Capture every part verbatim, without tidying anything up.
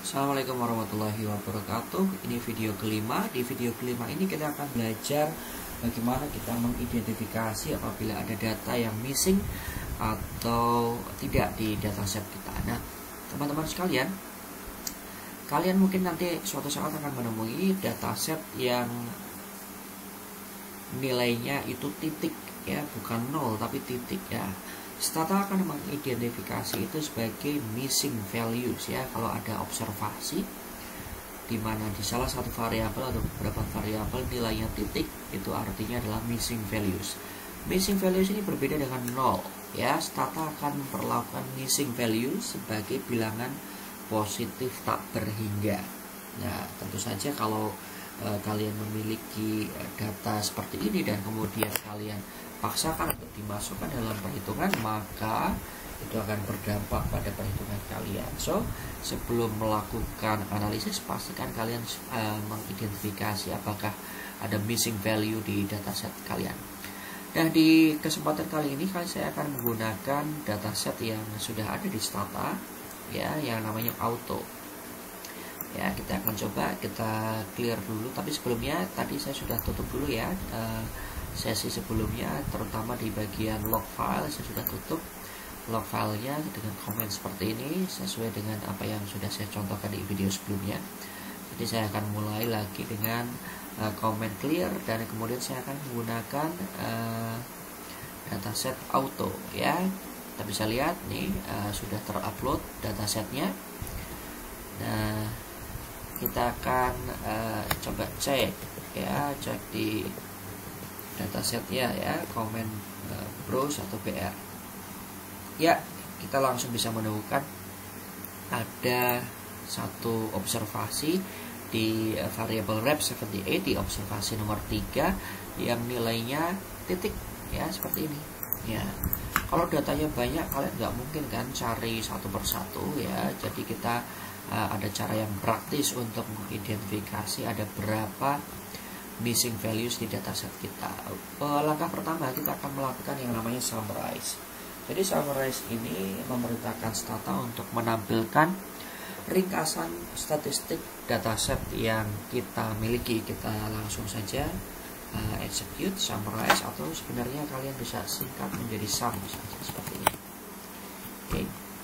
Assalamualaikum warahmatullahi wabarakatuh. Ini video kelima. Di video kelima ini kita akan belajar bagaimana kita mengidentifikasi apabila ada data yang missing atau tidak di dataset kita. Nah, teman-teman sekalian, kalian mungkin nanti suatu saat akan menemui dataset yang nilainya itu titik ya, bukan nol tapi titik ya. Stata akan mengidentifikasi itu sebagai missing values ya. Kalau ada observasi di mana di salah satu variabel atau beberapa variabel nilainya titik, itu artinya adalah missing values. Missing values ini berbeda dengan nol ya. Stata akan memperlakukan missing values sebagai bilangan positif tak berhingga. Nah, tentu saja kalau e, kalian memiliki data seperti ini dan kemudian kalian paksakan untuk dimasukkan dalam perhitungan, maka itu akan berdampak pada perhitungan kalian. So, sebelum melakukan analisis, pastikan kalian uh, mengidentifikasi apakah ada missing value di dataset kalian. Nah, di kesempatan kali ini saya akan menggunakan dataset yang sudah ada di Stata ya, yang namanya auto. Ya, kita akan coba kita clear dulu, tapi sebelumnya tadi saya sudah tutup dulu ya uh, sesi sebelumnya, terutama di bagian log file saya sudah tutup log filenya dengan komen seperti ini sesuai dengan apa yang sudah saya contohkan di video sebelumnya. Jadi saya akan mulai lagi dengan uh, comment clear dan kemudian saya akan menggunakan uh, dataset auto ya. Kita bisa lihat nih uh, sudah terupload datasetnya. Nah, kita akan uh, coba cek ya, cek di datasetnya ya, komen uh, browse atau B R ya. Kita langsung bisa menemukan ada satu observasi di uh, variabel rep tujuh delapan, di observasi nomor tiga yang nilainya titik ya, seperti ini ya. Kalau datanya banyak kalian nggak mungkin kan cari satu persatu ya. Jadi kita uh, ada cara yang praktis untuk mengidentifikasi ada berapa missing values di dataset kita. Langkah pertama kita akan melakukan yang namanya summarize. Jadi summarize ini memerintahkan Stata untuk menampilkan ringkasan statistik dataset yang kita miliki. Kita langsung saja uh, execute summarize, atau sebenarnya kalian bisa singkat menjadi sum saja seperti ini. Oke,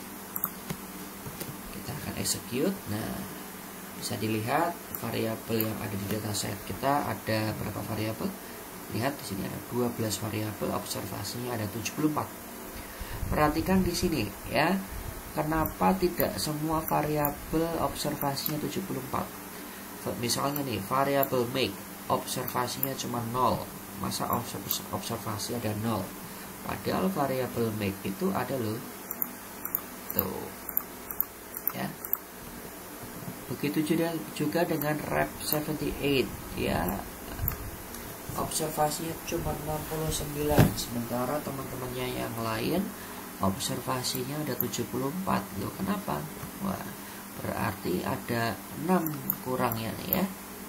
kita akan execute. Nah, bisa dilihat variabel yang ada di dataset kita ada berapa variabel? Lihat di sini ada dua belas variabel, observasinya ada tujuh puluh empat. Perhatikan di sini ya. Kenapa tidak semua variabel observasinya tujuh puluh empat? Misalnya nih, variabel make observasinya cuma nol. Masa observasi ada nol? Padahal variabel make itu ada loh. Tuh. Ya. Begitu juga, juga dengan rep tujuh delapan ya, observasinya cuma enam puluh sembilan, sementara teman-temannya yang lain observasinya ada tujuh puluh empat. Loh, kenapa? Wah, berarti ada enam kurangnya nih ya,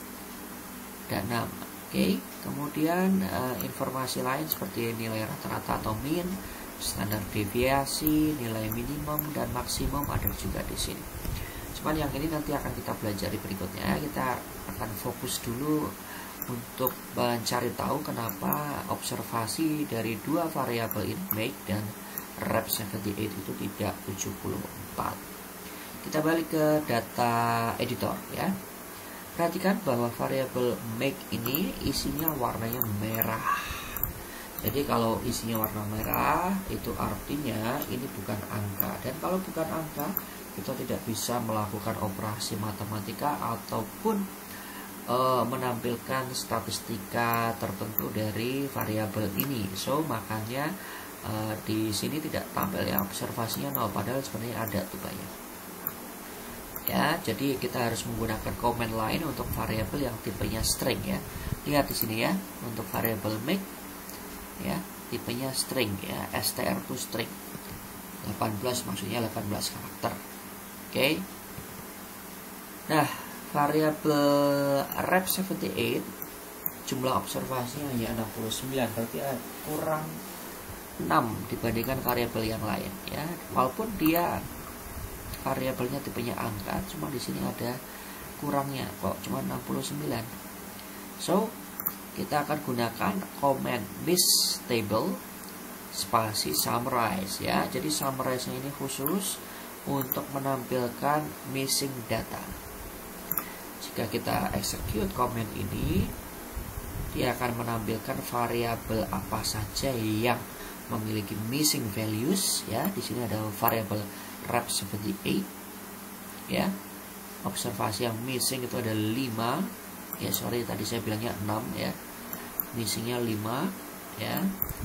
ada enam. Oke, kemudian uh, informasi lain seperti nilai rata-rata atau min, standar deviasi, nilai minimum dan maksimum ada juga di sini. Cuman yang ini nanti akan kita belajar di berikutnya. Kita akan fokus dulu untuk mencari tahu kenapa observasi dari dua variabel in make dan rep tujuh delapan itu tidak tujuh puluh empat. Kita balik ke data editor ya. Perhatikan bahwa variabel make ini isinya warnanya merah. Jadi kalau isinya warna merah itu artinya ini bukan angka, dan kalau bukan angka kita tidak bisa melakukan operasi matematika ataupun e, menampilkan statistika tertentu dari variabel ini. So, makanya e, di sini tidak tampil ya observasinya nol, padahal sebenarnya ada tuh banyak. Ya, jadi kita harus menggunakan komen lain untuk variabel yang tipenya string ya. Lihat di sini ya, untuk variabel make ya, tipenya string ya, str to string. delapan belas maksudnya delapan belas karakter. Oke. Okay. Nah, variabel rep tujuh delapan jumlah observasinya hanya enam puluh sembilan, berarti kurang enam dibandingkan variabel yang lain ya. Walaupun dia variabelnya tipenya angka, cuma di sini ada kurangnya kok cuma enam puluh sembilan. So kita akan gunakan command miss table spasi summarize ya. Jadi summarize-nya ini khusus untuk menampilkan missing data. Jika kita execute command ini, dia akan menampilkan variabel apa saja yang memiliki missing values ya. Di sini ada variabel rep tujuh puluh delapan ya. Observasi yang missing itu ada lima. Ya, sorry tadi saya bilangnya enam ya. Missingnya lima ya.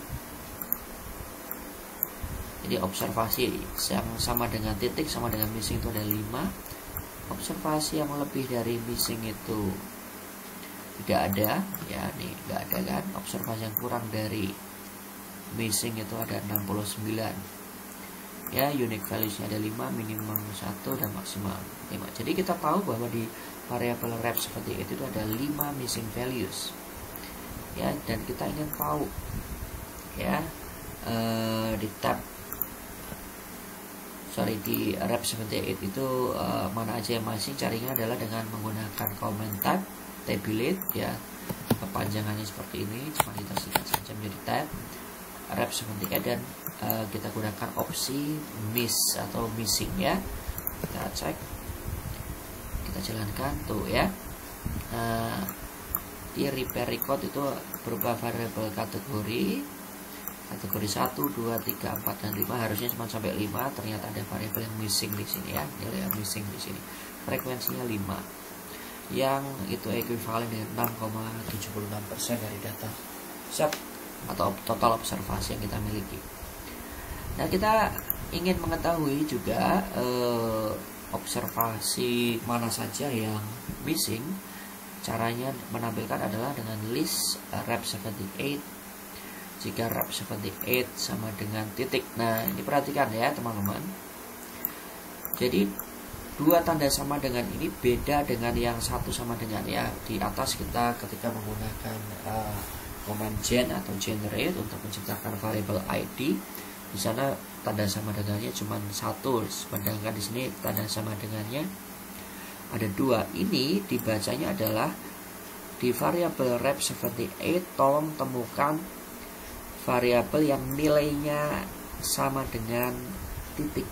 Jadi observasi yang sama dengan titik sama dengan missing itu ada lima. Observasi yang lebih dari missing itu tidak ada ya, nih tidak ada kan. Observasi yang kurang dari missing itu ada enam puluh sembilan ya. Unique values-nya ada lima, minimum satu dan maksimal lima. Jadi kita tahu bahwa di variabel rep seperti itu ada lima missing values ya, dan kita ingin tahu ya uh, di tab sorry di rep tujuh puluh delapan itu uh, mana aja yang masing. Carinya adalah dengan menggunakan command tab tabulate ya. Kepanjangannya seperti ini, cuma kita singkat saja menjadi tab rep tujuh puluh delapan, dan uh, kita gunakan opsi miss atau missing ya. Kita cek, kita jalankan tuh ya. Nah, di repair record itu berupa variabel kategori kategori satu, dua, tiga, empat dan lima. Harusnya cuma sampai lima, ternyata ada variabel yang missing di sini ya. Nilai yang missing di sini. Frekuensinya lima. Yang itu ekuivalen dengan enam koma tujuh enam persen dari data set atau total observasi yang kita miliki. Nah, kita ingin mengetahui juga eh, observasi mana saja yang missing. Caranya menampilkan adalah dengan list rep tujuh puluh delapan. Jika rep tujuh puluh delapan sama dengan titik. Nah, ini perhatikan ya teman-teman. Jadi dua tanda sama dengan ini beda dengan yang satu sama dengan ya. Di atas kita ketika menggunakan uh, command gen atau generate untuk menciptakan variabel I D, di sana tanda sama dengannya cuma satu, sedangkan di sini tanda sama dengannya ada dua. Ini dibacanya adalah di variabel rep tujuh puluh delapan, tolong temukan variabel yang nilainya sama dengan titik.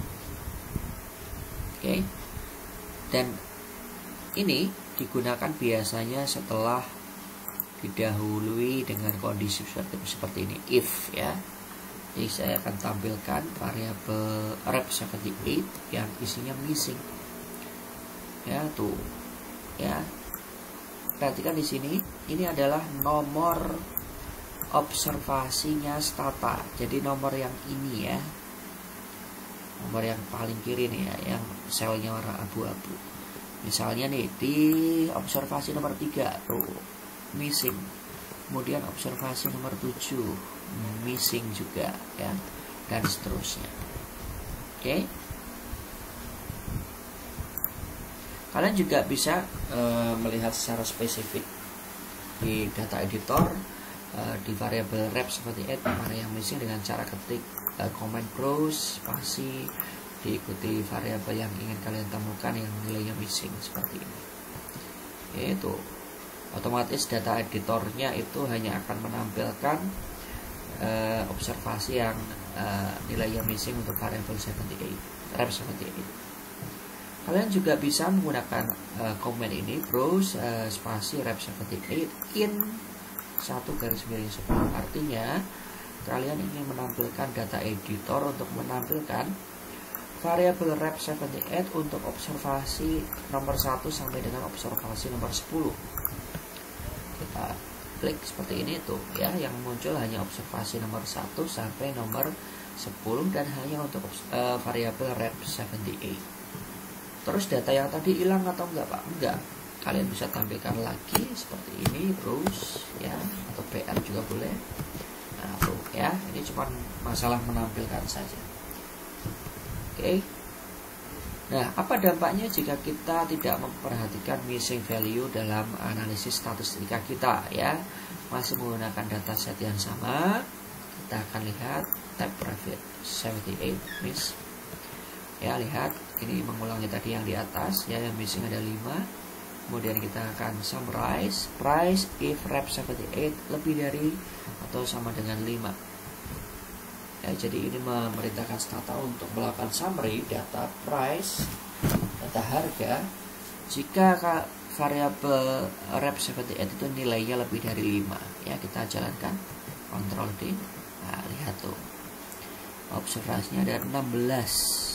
Oke. Okay. Dan ini digunakan biasanya setelah didahului dengan kondisi seperti, seperti ini, if ya. Jadi saya akan tampilkan variabel rep tujuh puluh delapan yang isinya missing. Ya, tuh. Ya. Perhatikan di sini, ini adalah nomor observasinya Stata. Jadi nomor yang ini ya. Nomor yang paling kiri nih ya, yang selnya warna abu-abu. Misalnya nih di observasi nomor tiga tuh missing. Kemudian observasi nomor tujuh missing juga ya, dan seterusnya. Oke. Okay. Kalian juga bisa uh, melihat secara spesifik di data editor uh, di variabel rep seperti it mana yang missing dengan cara ketik uh, command browse spasi diikuti variabel yang ingin kalian temukan yang nilainya missing seperti ini. Itu otomatis data editornya itu hanya akan menampilkan uh, observasi yang uh, nilainya missing untuk variabel tujuh puluh delapan, rep tujuh puluh delapan. Kalian juga bisa menggunakan uh, command ini browse uh, spasi rep tujuh puluh delapan in satu garis miring sepuluh. Artinya kalian ingin menampilkan data editor untuk menampilkan variabel rep tujuh puluh delapan untuk observasi nomor satu sampai dengan observasi nomor sepuluh. Kita klik seperti ini tuh ya, yang muncul hanya observasi nomor satu sampai nomor sepuluh dan hanya untuk uh, variabel rep tujuh puluh delapan. Terus data yang tadi hilang atau enggak Pak? Enggak. Kalian bisa tampilkan lagi seperti ini, browse ya, atau P R juga boleh. Nah, tuh ya, ini cuma masalah menampilkan saja. Oke. Okay. Nah, apa dampaknya jika kita tidak memperhatikan missing value dalam analisis statistika kita ya? Masih menggunakan dataset yang sama. Kita akan lihat tab private tujuh puluh delapan miss. Ya, lihat ini mengulangi tadi yang di atas ya, yang missing ada lima. Kemudian kita akan summarize price if rep tujuh puluh delapan lebih dari atau sama dengan lima. Ya, jadi ini memerintahkan Stata untuk melakukan summary data price, data harga jika variabel rep tujuh puluh delapan itu nilainya lebih dari lima. Ya, kita jalankan Ctrl D. Nah, lihat tuh, observasinya ada enam belas.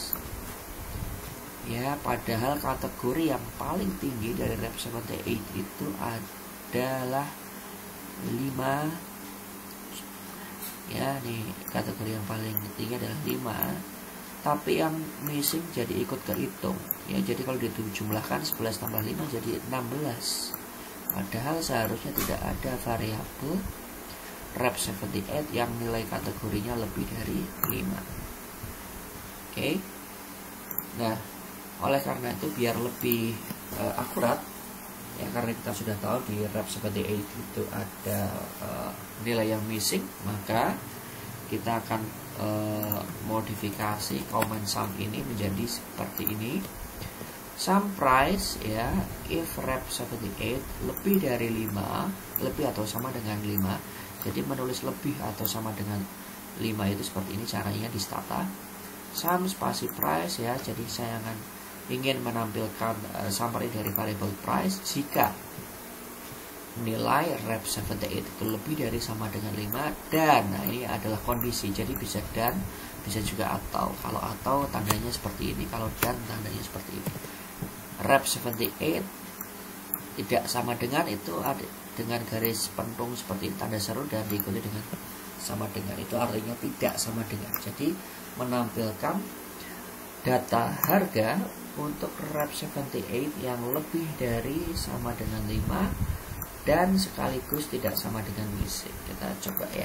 Ya, padahal kategori yang paling tinggi dari rep tujuh puluh delapan itu adalah lima. Ya, nih kategori yang paling tinggi adalah lima. Tapi yang missing jadi ikut kehitung. Ya, jadi kalau dijumlahkan sebelas tambah lima jadi enam belas. Padahal seharusnya tidak ada variabel rep tujuh puluh delapan yang nilai kategorinya lebih dari lima. Oke. Nah, oleh karena itu biar lebih uh, akurat, ya, karena kita sudah tahu di rep tujuh puluh delapan itu ada uh, nilai yang missing, maka kita akan uh, modifikasi command sum ini menjadi seperti ini. Sum price, ya, if rep tujuh puluh delapan lebih dari lima, lebih atau sama dengan lima. Jadi menulis lebih atau sama dengan lima itu seperti ini caranya di Stata. Sum spasi price, ya, jadi saya akan ingin menampilkan uh, summary dari variable price jika nilai rep tujuh puluh delapan itu lebih dari sama dengan lima, dan nah ini adalah kondisi, jadi bisa dan bisa juga atau. Kalau atau tandanya seperti ini, kalau dan tandanya seperti ini. Rep tujuh puluh delapan tidak sama dengan itu ada dengan garis pentung seperti ini, tanda seru, dan diikuti dengan sama dengan, itu artinya tidak sama dengan. Jadi menampilkan data harga untuk rep tujuh puluh delapan yang lebih dari sama dengan lima dan sekaligus tidak sama dengan missing. Kita coba ya.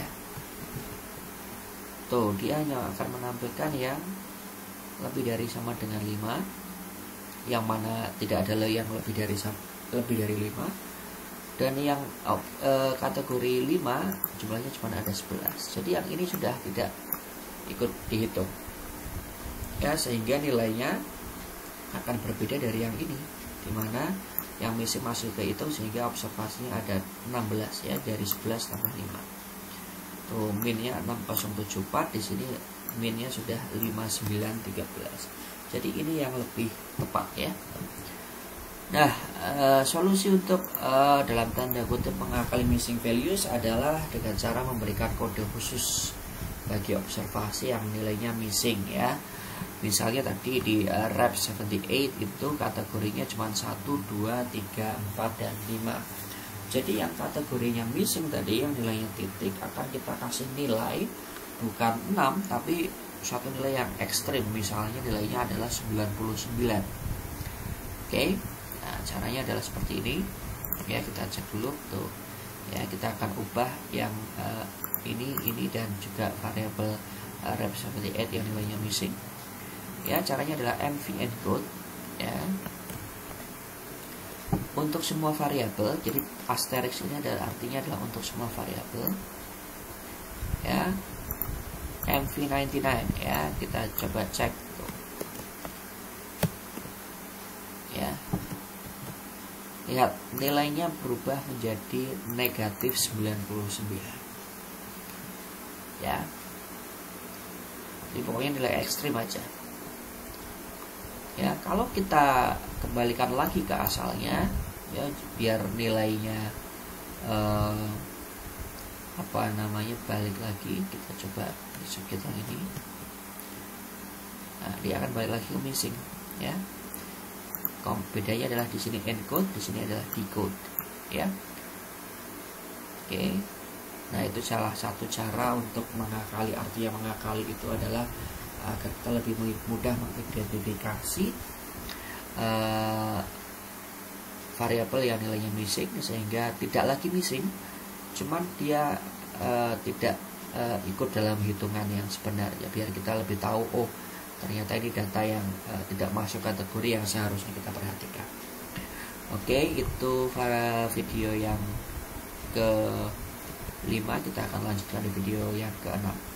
Tuh, dia hanya akan menampilkan yang lebih dari sama dengan lima, yang mana tidak ada yang lebih dari lebih dari lima, dan yang oh, e, kategori lima jumlahnya cuma ada sebelas. Jadi yang ini sudah tidak ikut dihitung. Ya, sehingga nilainya akan berbeda dari yang ini, dimana yang missing masuk ke itu, sehingga observasinya ada enam belas, ya, dari sebelas tambah lima. Tuh, minnya enam nol tujuh empat, di sini minnya sudah lima sembilan tiga belas. Jadi ini yang lebih tepat, ya. Nah, e, solusi untuk e, dalam tanda kutip mengakali missing values adalah dengan cara memberikan kode khusus bagi observasi yang nilainya missing, ya. Misalnya tadi di uh, rep tujuh puluh delapan itu kategorinya cuma satu, dua, tiga, empat, dan lima. Jadi yang kategorinya missing tadi yang nilainya titik akan kita kasih nilai bukan enam tapi suatu nilai yang ekstrim, misalnya nilainya adalah sembilan puluh sembilan. Oke. Nah, caranya adalah seperti ini. Ya, kita cek dulu tuh. Ya, kita akan ubah yang uh, ini, ini dan juga variabel uh, rep tujuh puluh delapan yang nilainya missing. Ya, caranya adalah mv encode, ya, untuk semua variabel. Jadi asterisk ini adalah artinya adalah untuk semua variabel, ya. mv sembilan puluh sembilan, ya, kita coba cek tuh. Ya, lihat nilainya berubah menjadi negatif sembilan puluh sembilan, ya. Jadi pokoknya nilai ekstrim aja. Ya, kalau kita kembalikan lagi ke asalnya, ya, biar nilainya eh, apa namanya balik lagi, kita coba disubmit yang ini. Nah, dia akan balik lagi ke missing, ya. Bedanya adalah di sini encode, di sini adalah decode, ya. Oke. Nah, itu salah satu cara untuk mengakali. Artinya mengakali itu adalah agar kita lebih mudah mengidentifikasi uh, variabel yang nilainya missing, sehingga tidak lagi missing, cuman dia uh, tidak uh, ikut dalam hitungan yang sebenarnya, biar kita lebih tahu, oh ternyata ini data yang uh, tidak masuk kategori yang seharusnya kita perhatikan. Oke, itu video yang ke lima. Kita akan lanjutkan di video yang keenam.